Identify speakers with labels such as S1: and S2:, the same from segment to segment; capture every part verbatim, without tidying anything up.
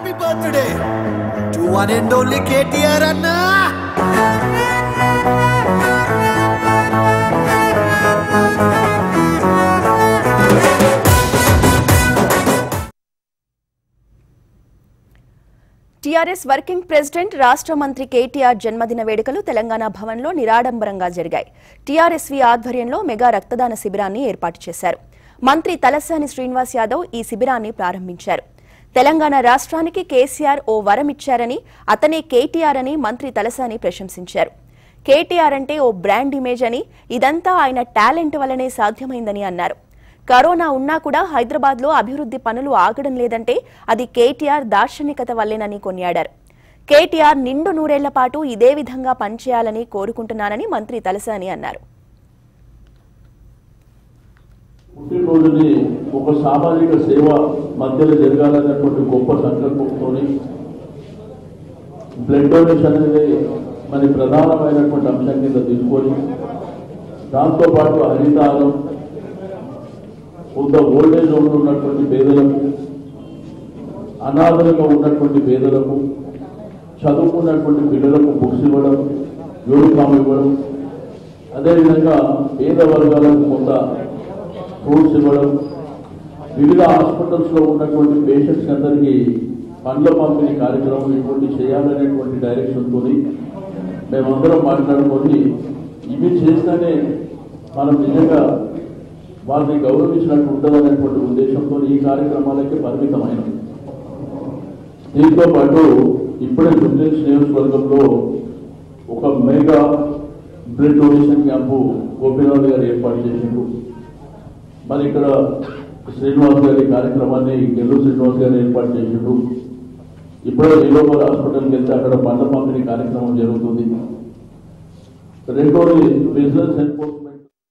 S1: Happy birthday to one and only KTR అన్నా.
S2: TRS working president రాష్ట్ర మంత్రి కేటీఆర్ జన్మదిన వేడుకలు తెలంగాణ భవన్లో నిరాడంబరంగా జరిగాయి. టీఆర్ఎస్వి ఆధ్వర్యంలో మెగా రక్తదాన శిబిరాన్ని ఏర్పాటు చేశారు. మంత్రి తలసాని శ్రీనివాస్ యాదవ్ ఈ శిబిరాన్ని ప్రారంభించారు. తెలంగాణ రాష్ట్రానికి కేసీఆర్ ఓ వరమిచ్చారని, అతనే కేటీఆర్ అని మంత్రి తలసాని ప్రశంసించారు. కేటీఆర్ అంటే ఓ బ్రాండ్ ఇమేజ్ అని, ఇదంతా ఆయన టాలెంట్ వల్లనే సాధ్యమైందని అన్నారు. కరోనా ఉన్నా కూడా హైదరాబాద్ లో అభివృద్ధి పనులు ఆగడం లేదంటే అది కేటీఆర్ దార్శనికత వల్లేనని కొనియాడారు. కేటీఆర్ నిండు నూరేళ్ల పాటు ఇదే విధంగా పనిచేయాలని కోరుకుంటున్నానని మంత్రి తలసాని అన్నారు.
S3: పుట్టినరోజుని ఒక సామాజిక సేవ మధ్యలో జరగాలనేటువంటి గొప్ప సంకల్పంతో బ్లడ్ డొనేషన్ అనేది మన ప్రధానమైనటువంటి అంశం కింద తీసుకొని దాంతోపాటు హరితారం కొంత ఓల్డేజ్ హోమ్లో ఉన్నటువంటి పేదలకు, అనాథలుగా ఉన్నటువంటి పేదలకు, చదువుకున్నటువంటి పిల్లలకు బుక్స్ ఇవ్వడం, యూనిఫామ్ ఇవ్వడం, అదేవిధంగా పేద వర్గాలకు కొంత ఫ్రూట్స్ ఇవ్వడం, వివిధ హాస్పిటల్స్లో ఉన్నటువంటి పేషెంట్స్ అందరికీ పండ్ల పంపిణీ కార్యక్రమం ఇటువంటి చేయాలనేటువంటి డైరెక్షన్తో మేమందరం మాట్లాడుకొని ఇవి చేస్తేనే మనం నిజంగా వారిని గౌరవించినట్టు ఉంటుందనేటువంటి ఉద్దేశంతో ఈ కార్యక్రమాలకి పరిమితమైనది. దీంతో పాటు ఇప్పుడే జుబ్లీహిల్స్ నియోజకవర్గంలో ఒక mega blood donation camp Gopinath గారు ఏర్పాటు చేసిండ్రు. మరి ఇక్కడ శ్రీనివాస్ గారి కార్యక్రమాన్ని గెల్లు శ్రీనివాస్ గారు ఏర్పాటు చేసిండ్రు. ఇప్పుడే నీలోపర్ హాస్పిటల్కి వెళ్తే అక్కడ పండ్ల పంపిణీ కార్యక్రమం జరుగుతుంది. రెండోది బిజినెస్ ఎన్ఫోర్స్మెంట్.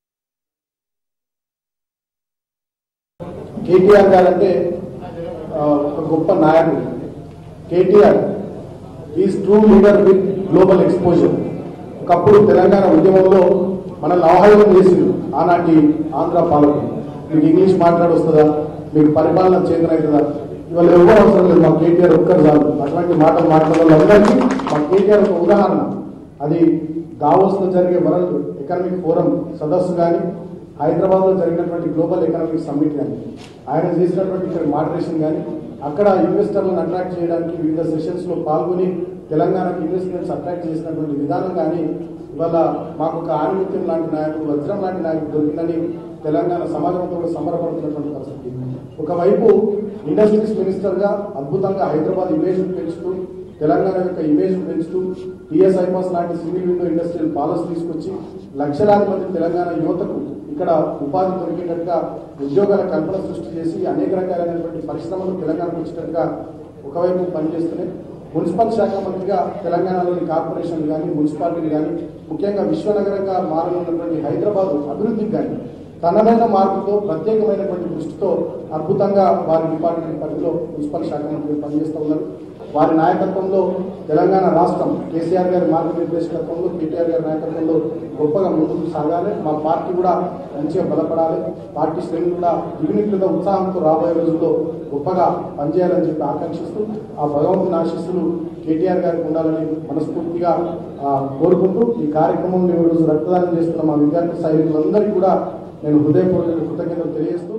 S4: కేటీఆర్ గారు అంటే ఒక గొప్ప నాయకుడు. KTR is true leader with global exposure. ఒకప్పుడు తెలంగాణ ఉద్యమంలో మనల్ని ఆహ్వానం చేసింది ఆనాటి ఆంధ్ర పాలకులు. మీకు ఇంగ్లీష్ మాట్లాడి వస్తుందా, మీకు పరిపాలన చేతన అవుతుందా, ఇవాళ ఎవరు అవసరం లేదు, మా కేటీఆర్ ఒక్కరు చాలు. అటువంటి మాటలు మాట్లాడే వాళ్ళందరికీ మా కేటీఆర్ ఒక ఉదాహరణ. అది దావోస్లో జరిగే వరల్డ్ ఎకనామిక్ ఫోరం సదస్సు కానీ, హైదరాబాద్లో జరిగినటువంటి గ్లోబల్ ఎకనామిక్ సమ్మిట్ కానీ, ఆయన చేసినటువంటి ఇక్కడ మోడరేషన్ కానీ, అక్కడ ఇన్వెస్టర్లను అట్రాక్ట్ చేయడానికి వివిధ సెషన్స్లో పాల్గొని తెలంగాణకు ఇన్వెస్ట్మెంట్స్ అట్రాక్ట్ చేసినటువంటి విధానం కానీ, ఇవాళ మాకు ఒక ఆణిముత్యం లాంటి నాయకుడు, వజ్రం లాంటి నాయకుడు దొరికిందని తెలంగాణ సమాజంతో కూడా సంబరపడుతున్నటువంటి పరిస్థితి. ఒకవైపు ఇండస్ట్రీస్ మినిస్టర్గా అద్భుతంగా హైదరాబాద్ ఇమేజ్ పెంచుతూ, తెలంగాణ యొక్క ఇమేజ్ పెంచుతూ, టీఎస్ ఐపాస్ లాంటి సింగిల్ విండో ఇండస్ట్రియల్ పాలసీ తీసుకొచ్చి లక్షలాది మంది తెలంగాణ యువతకు ఇక్కడ ఉపాధి దొరికేటట్టుగా ఉద్యోగాల కల్పన సృష్టి చేసి అనేక రకాలైనటువంటి పరిశ్రమలు తెలంగాణకు వచ్చేటట్టుగా ఒకవైపు పనిచేస్తున్నాయి. మున్సిపల్ శాఖ మంత్రిగా తెలంగాణలోని కార్పొరేషన్లు కానీ, మున్సిపాలిటీలు కానీ, ముఖ్యంగా విశ్వనగరంగా మారనున్నటువంటి హైదరాబాద్ అభివృద్ధికి కానీ తనదైన మార్పుతో ప్రత్యేకమైనటువంటి దృష్టితో అద్భుతంగా వారి డిపార్ట్మెంట్ పరిధిలో మున్సిపల్ శాఖ మంత్రులు పనిచేస్తూ ఉన్నారు. వారి నాయకత్వంలో తెలంగాణ రాష్ట్రం కేసీఆర్ గారి మార్గనిర్దేశకత్వంలో, కేటీఆర్ గారి నాయకత్వంలో గొప్పగా ముందుకు సాగాలి. మా పార్టీ కూడా మంచిగా బలపడాలి. పార్టీ శ్రేణులు కూడా యూనిట్లుగా ఉత్సాహంతో రాబోయే రోజుల్లో గొప్పగా పనిచేయాలని చెప్పి ఆకాంక్షిస్తూ ఆ భగవంతుని ఆశీస్సులు కేటీఆర్ గారికి ఉండాలని మనస్ఫూర్తిగా కోరుకుంటూ ఈ కార్యక్రమంలో ఈ రోజు రక్తదానం చేస్తున్న మా విద్యార్థి సైనికులందరికీ కూడా నేను హృదయపూర్వక కృతజ్ఞతలు తెలియజేస్తూ,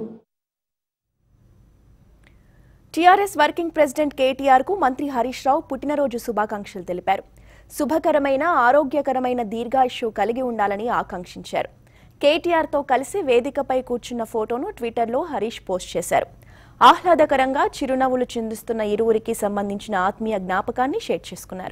S2: టీఆర్ఎస్ వర్కింగ్ ప్రెసిడెంట్ కేటీఆర్ కు మంత్రి హరీష్ రావు పుట్టినరోజు శుభాకాంక్షలు తెలిపారు. శుభకరమైన, ఆరోగ్యకరమైన దీర్ఘాయుష్యు కలిగి ఉండాలని ఆకాంక్షించారు. కేటీఆర్ తో కలిసి వేదికపై కూర్చున్న ఫోటోను ట్విట్టర్లో హరీష్ పోస్ట్ చేశారు. ఆహ్లాదకరంగా చిరునవ్వులు చిందిస్తున్న ఇరువురికి సంబంధించిన ఆత్మీయ జ్ఞాపకాన్ని షేర్ చేసుకున్నారు.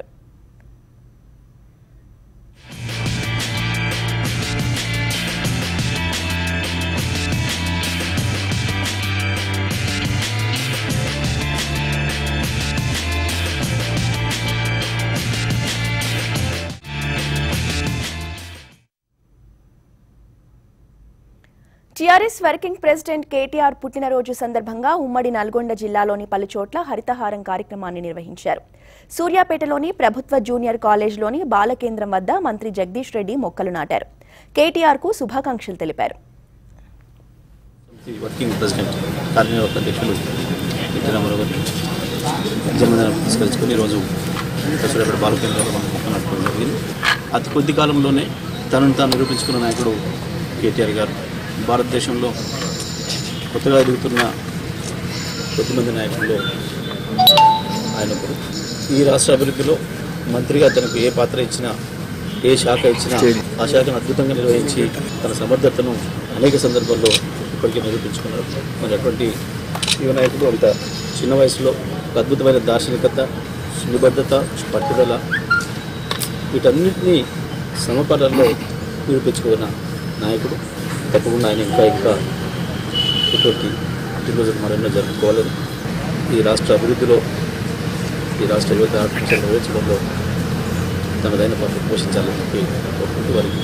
S2: టీఆర్ఎస్ వర్కింగ్ ప్రెసిడెంట్ కేటీఆర్ పుట్టినరోజు సందర్భంగా ఉమ్మడి నల్గొండ జిల్లాలోని పలు చోట్ల హరితహారం కార్యక్రమాన్ని నిర్వహించారు. సూర్యాపేటలోని ప్రభుత్వ జూనియర్ కాలేజ్లోని బాలకేంద్రం వద్ద మంత్రి జగదీష్ రెడ్డి మొక్కలు నాటారు. కేటీఆర్ కు శుభాకాంక్షలు తెలిపారు.
S5: వర్కింగ్ ప్రెసిడెంట్ కార్యనిర్వాహక అధ్యక్షులు జన్మదినం పురస్కరించుకొని ఈరోజు సూర్యాపేట బాల కేంద్రంలో మనం మొక్క నాటుకోవడం జరిగింది. అతి కొద్ది కాలంలోనే తనను తాను నిరూపించుకున్న నాయకుడు కేటీఆర్ గారు. భారతదేశంలో కొత్తగా ఎదుగుతున్న కొద్దిమంది నాయకుల్లో ఆయన ఒకరు. ఈ రాష్ట్ర అభివృద్ధిలో మంత్రిగా తనకు ఏ పాత్ర ఇచ్చినా, ఏ శాఖ ఇచ్చినా ఆ శాఖను అద్భుతంగా నిర్వహించి తన సమర్థతను అనేక సందర్భాల్లో ఇప్పటికే నిరూపించుకున్నారు. మరి అటువంటి యువ నాయకుడు అంత చిన్న వయసులో ఒక అద్భుతమైన దార్శనికత, నిబద్ధత, పట్టుదల వీటన్నిటినీ సమపాలనలో నిరూపించుకున్న నాయకుడు. తప్పకుండా ఆయన ఇంకా ఇంకా ఇటువంటి పుట్టినరోజులు మరెన్నో జరుపుకోవాలని, ఈ రాష్ట్ర అభివృద్ధిలో, ఈ రాష్ట్ర యువత ఆకాంక్షలు నెరవేర్చడంలో తనదైన పాత్ర పోషించాలని చెప్పి కోరుకుంటూ వారికి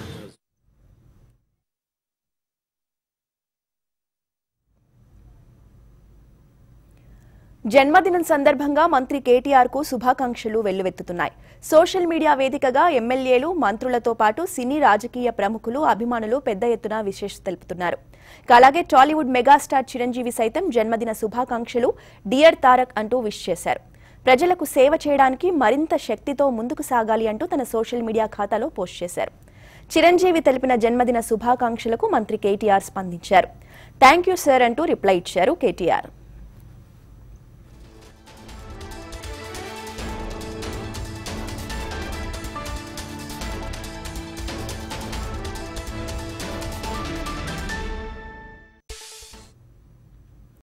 S2: జన్మదినం సందర్భంగా మంత్రి కేటీఆర్ కు శుభాకాంక్షలు వెల్లువెత్తుతున్నాయి. సోషల్ మీడియా వేదికగా ఎమ్మెల్యేలు, మంత్రులతో పాటు సినీ రాజకీయ ప్రముఖులు, అభిమానులు పెద్ద ఎత్తున విశేష తెలుపుతున్నారు. అలాగే టాలీవుడ్ మెగాస్టార్ చిరంజీవి సైతం జన్మదిన శుభాకాంక్షలు, డియర్ తారక్ అంటూ విష్ చేశారు. ప్రజలకు సేవ చేయడానికి మరింత శక్తితో ముందుకు సాగాలి అంటూ తన సోషల్ మీడియా ఖాతాలో పోస్ట్ చేశారు. చిరంజీవి తెలిపిన జన్మదిన శుభాకాంక్షలకు మంత్రి కేటీఆర్ స్పందించారు. థ్యాంక్ యూ సార్ అంటూ రిప్లై ఇచ్చారు కేటీఆర్.